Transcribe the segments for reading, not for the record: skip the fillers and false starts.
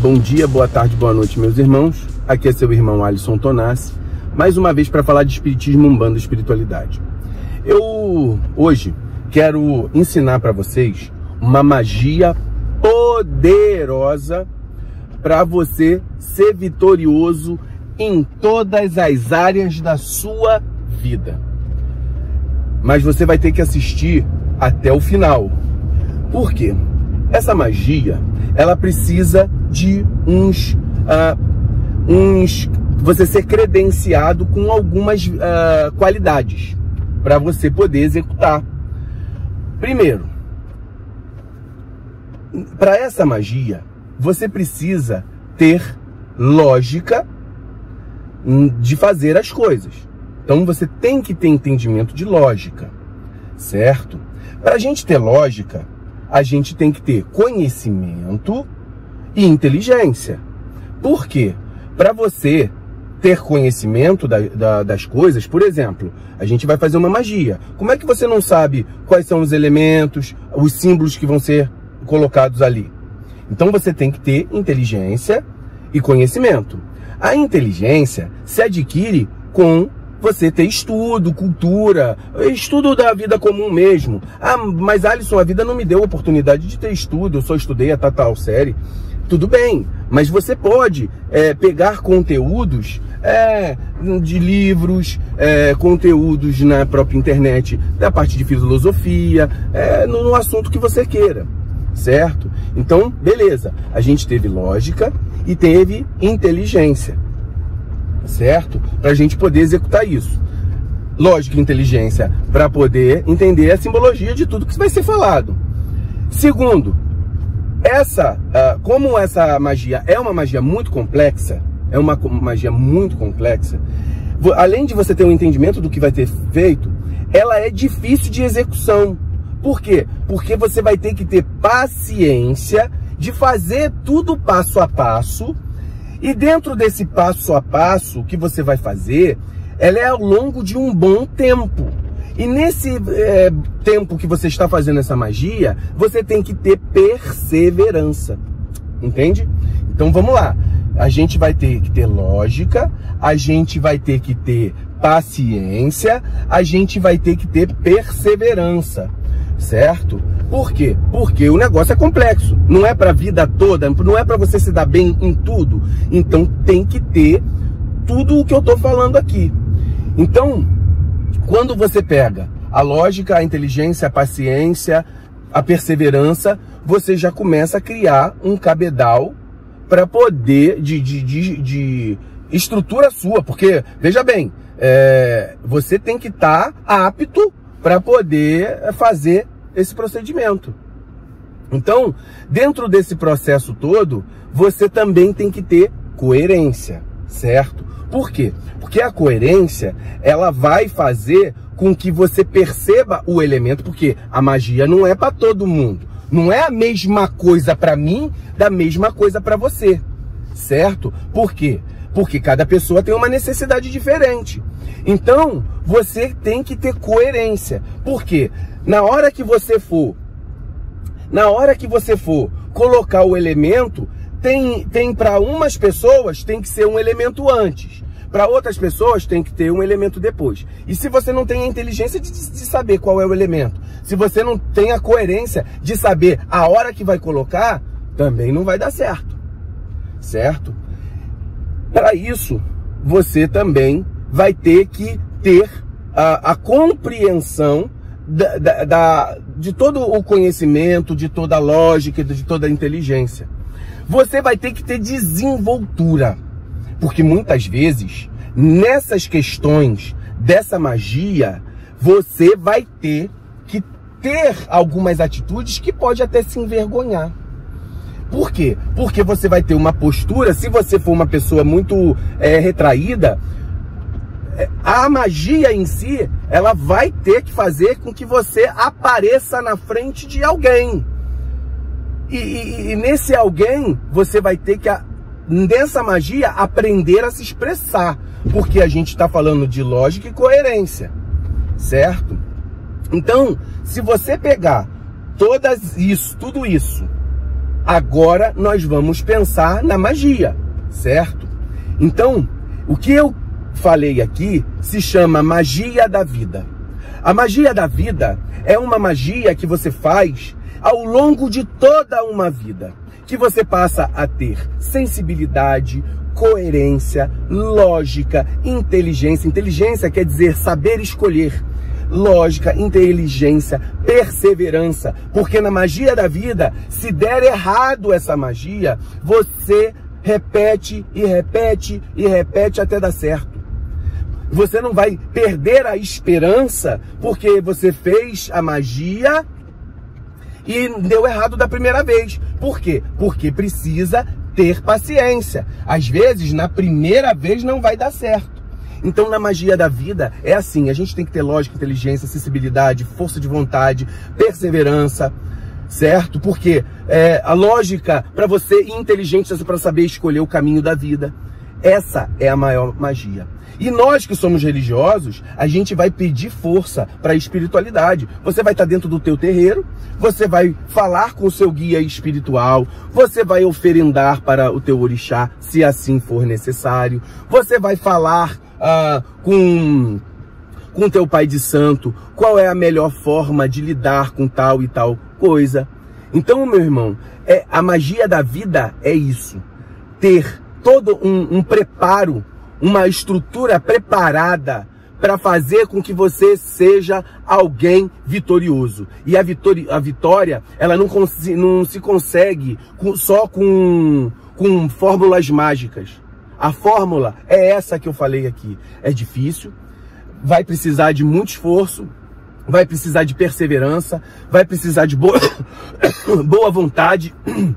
Bom dia, boa tarde, boa noite, meus irmãos. Aqui é seu irmão Alisson Tonassi, mais uma vez para falar de Espiritismo, Umbanda e Espiritualidade. Eu hoje quero ensinar para vocês uma magia poderosa para você ser vitorioso em todas as áreas da sua vida. Mas você vai ter que assistir até o final. Por quê? Essa magia, ela precisa de você ser credenciado com algumas qualidades para você poder executar. Primeiro, para essa magia, você precisa ter lógica de fazer as coisas. Então você tem que ter entendimento de lógica, certo? Para a gente ter lógica, a gente tem que ter conhecimento e inteligência. Por quê? Para você ter conhecimento das coisas, por exemplo, a gente vai fazer uma magia. Como é que você não sabe quais são os elementos, os símbolos que vão ser colocados ali? Então você tem que ter inteligência e conhecimento. A inteligência se adquire com você ter estudo, cultura, estudo da vida comum mesmo. Ah, mas Alisson, a vida não me deu oportunidade de ter estudo, eu só estudei a tal série. Tudo bem, mas você pode pegar conteúdos de livros, conteúdos na própria internet, da parte de filosofia, no assunto que você queira, certo? Então, beleza, a gente teve lógica e teve inteligência, certo? Para a gente poder executar isso. Lógica e inteligência para poder entender a simbologia de tudo que vai ser falado. Segundo, como essa magia é uma magia muito complexa, além de você ter um entendimento do que vai ter feito, ela é difícil de execução. Por quê? Porque você vai ter que ter paciência de fazer tudo passo a passo. E dentro desse passo a passo que você vai fazer, ela é ao longo de um bom tempo. E nesse tempo que você está fazendo essa magia, você tem que ter perseverança. Entende? Então vamos lá. A gente vai ter que ter lógica, a gente vai ter que ter paciência, a gente vai ter que ter perseverança. Certo? Por quê? Porque o negócio é complexo. Não é para a vida toda, não é para você se dar bem em tudo. Então tem que ter tudo o que eu estou falando aqui. Então, quando você pega a lógica, a inteligência, a paciência, a perseverança, você já começa a criar um cabedal para poder de estrutura sua. Porque, veja bem, você tem que estar apto para poder fazer esse procedimento. Então, dentro desse processo todo, você também tem que ter coerência, certo? Por quê? Porque a coerência, ela vai fazer com que você perceba o elemento, porque a magia não é para todo mundo. Não é a mesma coisa para mim, da mesma coisa para você, certo? Por quê? Porque cada pessoa tem uma necessidade diferente. Então, você tem que ter coerência. Por quê? Na hora que você for colocar o elemento, tem para umas pessoas tem que ser um elemento antes. Para outras pessoas tem que ter um elemento depois. E se você não tem a inteligência de saber qual é o elemento, se você não tem a coerência de saber a hora que vai colocar, também não vai dar certo. Certo? Para isso, você também vai ter que ter a compreensão de todo o conhecimento, de toda a lógica, de toda a inteligência. Você vai ter que ter desenvoltura. Porque muitas vezes, nessas questões dessa magia, você vai ter que ter algumas atitudes que pode até se envergonhar. Por quê? Porque você vai ter uma postura, se você for uma pessoa muito retraída, a magia em si, ela vai ter que fazer com que você apareça na frente de alguém. E nesse alguém, você vai ter que, nessa magia, aprender a se expressar. Porque a gente está falando de lógica e coerência, certo? Então, se você pegar tudo isso, Agora nós vamos pensar na magia, certo? Então, o que eu falei aqui se chama magia da vida. A magia da vida é uma magia que você faz ao longo de toda uma vida, que você passa a ter sensibilidade, coerência, lógica, inteligência. Inteligência quer dizer saber escolher. Lógica, inteligência, perseverança. Porque na magia da vida, se der errado essa magia, você repete e repete e repete até dar certo. Você não vai perder a esperança porque você fez a magia e deu errado da primeira vez. Por quê? Porque precisa ter paciência. Às vezes, na primeira vez não vai dar certo. Então, na magia da vida, é assim, a gente tem que ter lógica, inteligência, sensibilidade, força de vontade, perseverança, certo? Porque a lógica para você e inteligência para saber escolher o caminho da vida. Essa é a maior magia. E nós que somos religiosos, a gente vai pedir força para a espiritualidade. Você vai estar dentro do teu terreiro, você vai falar com o seu guia espiritual, você vai oferendar para o teu orixá, se assim for necessário, você vai falar com o teu pai de santo, qual é a melhor forma de lidar com tal e tal coisa. Então, meu irmão, a magia da vida é isso. Ter todo um preparo, uma estrutura preparada para fazer com que você seja alguém vitorioso. E a vitória, ela não se consegue só com fórmulas mágicas. A fórmula é essa que eu falei aqui. É difícil, vai precisar de muito esforço, vai precisar de perseverança, vai precisar de boa vontade.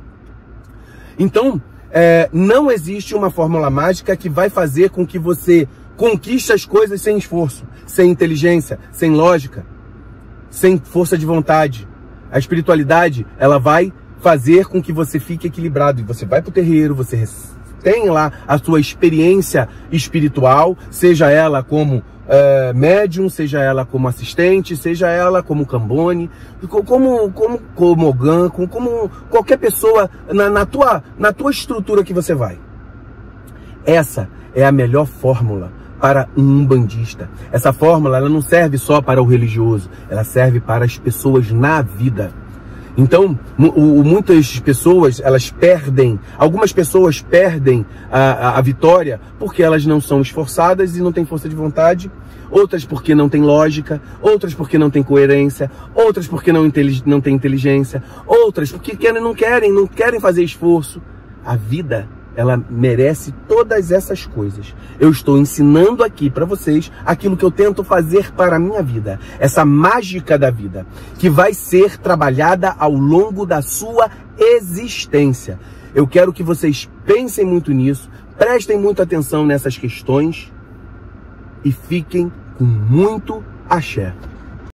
Então, não existe uma fórmula mágica que vai fazer com que você conquiste as coisas sem esforço, sem inteligência, sem lógica, sem força de vontade. A espiritualidade, ela vai fazer com que você fique equilibrado. E você vai para o terreiro, você tem lá a sua experiência espiritual, seja ela como médium, seja ela como assistente, seja ela como Cambone, como Ogã, como qualquer pessoa na tua estrutura que você vai. Essa é a melhor fórmula para um umbandista. Essa fórmula, ela não serve só para o religioso, ela serve para as pessoas na vida. Então, muitas pessoas, elas perdem, algumas pessoas perdem a vitória porque elas não são esforçadas e não têm força de vontade, outras porque não têm lógica, outras porque não têm coerência, outras porque não têm inteligência, outras porque não querem fazer esforço. A vida, ela merece todas essas coisas. Eu estou ensinando aqui para vocês aquilo que eu tento fazer para a minha vida. Essa mágica da vida, que vai ser trabalhada ao longo da sua existência. Eu quero que vocês pensem muito nisso, prestem muita atenção nessas questões e fiquem com muito axé.